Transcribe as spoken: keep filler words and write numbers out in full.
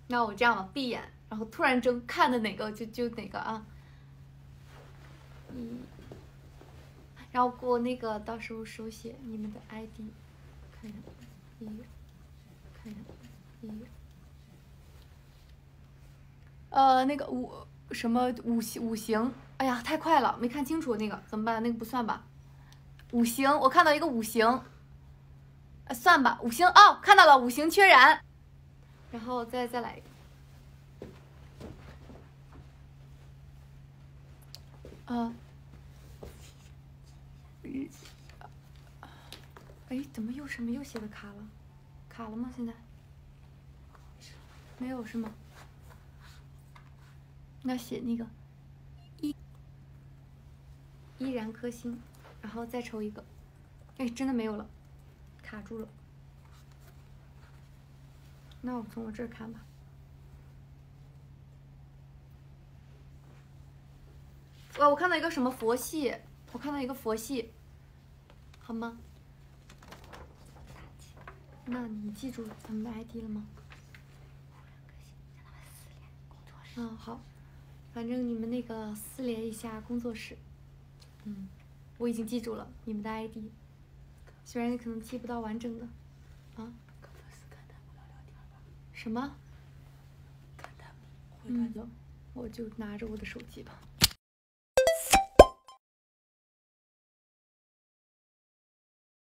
那我这样吧，闭眼，然后突然睁，看的哪个就就哪个啊。一，然后给我那个到时候手写你们的 I D， 看一下，一，看一下，一。呃，那个五什么五行五行，哎呀，太快了，没看清楚那个，怎么办？那个不算吧？五行，我看到一个五行，呃，算吧，五行哦，看到了，五行缺燃，然后再再来一个。啊，哎，怎么又什么又写的卡了？卡了吗？现在没有是吗？那写那个依依然颗星，然后再抽一个。哎，真的没有了，卡住了。那我从我这儿看吧。哇，我看到一个什么佛系，我看到一个佛系，好吗？那你记住咱们的 I D 了吗？嗯，好，反正你们那个私联一下工作室。嗯，我已经记住了你们的 I D， 虽然你可能记不到完整的。啊？什么？嗯，我就拿着我的手机吧。